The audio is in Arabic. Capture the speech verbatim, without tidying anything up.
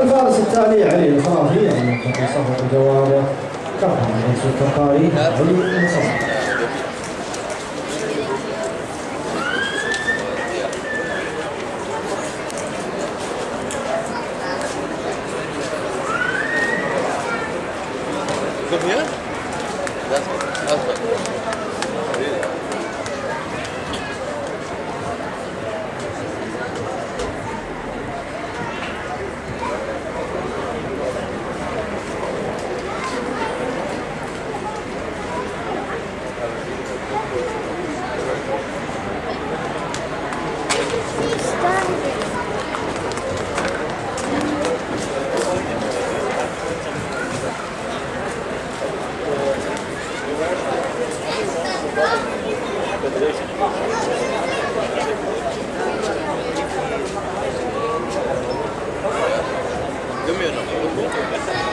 الفارس التالي علي الخرافي يعني في صفقة الجواب كفر من التقاري علي الخرافي. Come here? That's that's right. Give me a number.